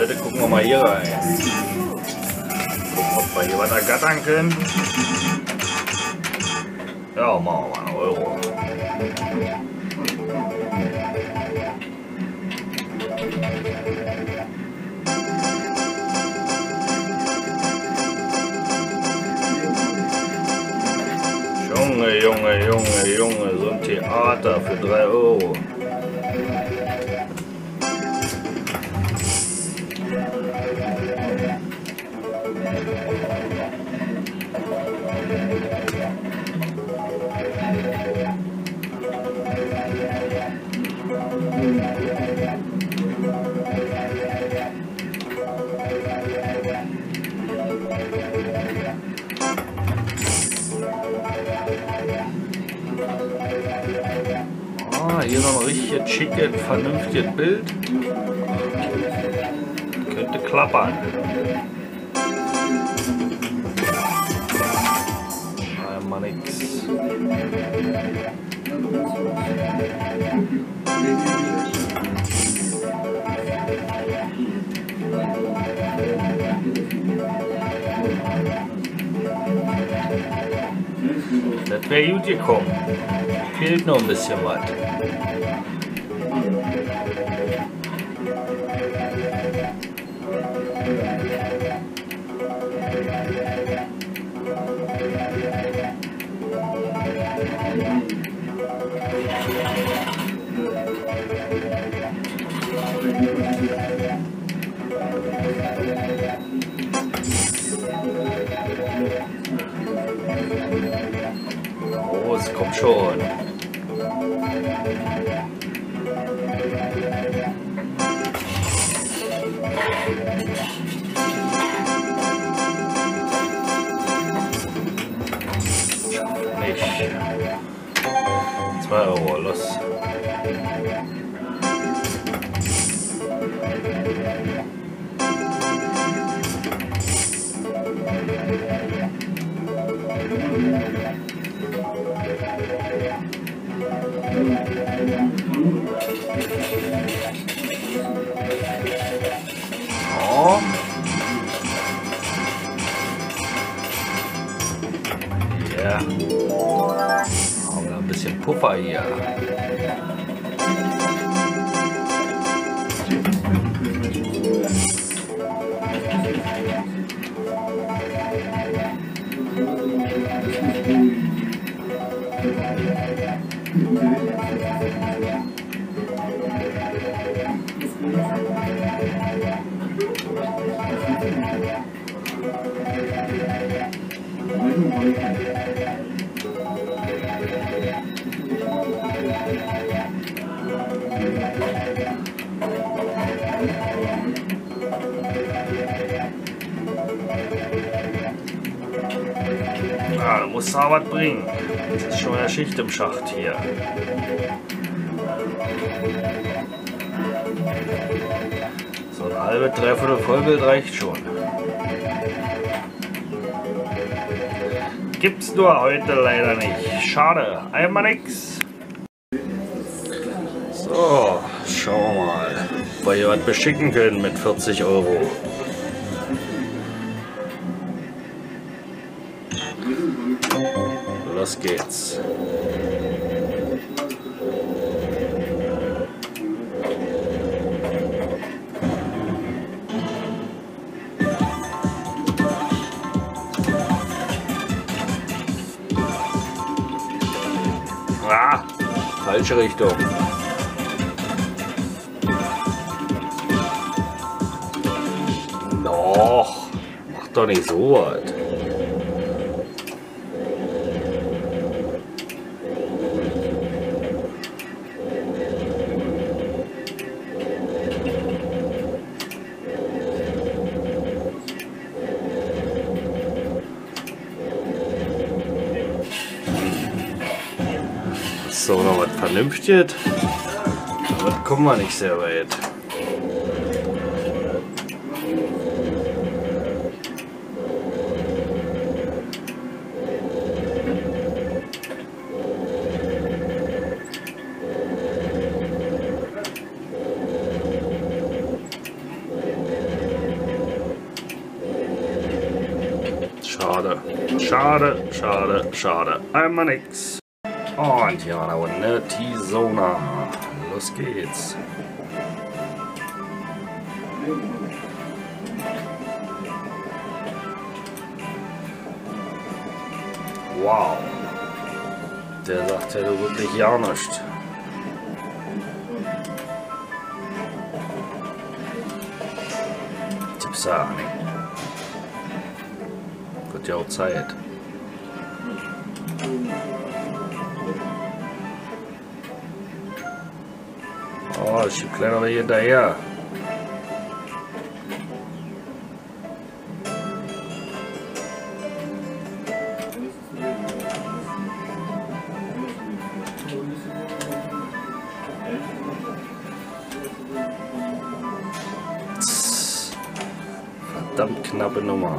Leute, gucken wir mal hier rein. Gucken, ob wir hier was ergattern können. Ja, machen wir mal einen Euro. Junge, so ein Theater für 3 Euro. Hier noch ein richtig schickes, vernünftiges Bild. Könnte klappern. Einmal nix. Das wäre gut gekommen. Fehlt noch ein bisschen was. Oh, es kommt schon. Nicht. 2 Euro, los. Oh. Ja. Haben wir ein bisschen Puffer hier. Ah, du musst da was bringen. Das ist schon eine Schicht im Schacht hier. So ein halbe, dreiviertel Vollbild reicht schon. Gibt's nur heute leider nicht. Schade, einmal nix. So, schauen wir mal, ob wir hier was beschicken können mit 40 Euro. Los geht's. Ah, falsche Richtung. Doch, mach doch nicht so was. So, noch was Vernünftiges. Damit kommen wir nicht sehr weit. schade. Schade, schade, schade. Einmal nix. Und hier da unten eine T-Zona. Los geht's. Wow. Der sagt ja wirklich ja nichts. Gibt's ja nicht. Wird ja auch Zeit. Oh, ich kletter hinterher. Verdammt knappe Nummer.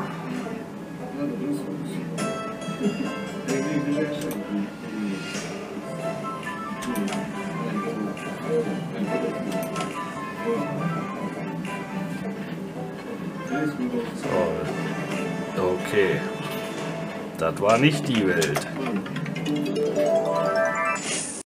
So, okay. Das war nicht die Welt.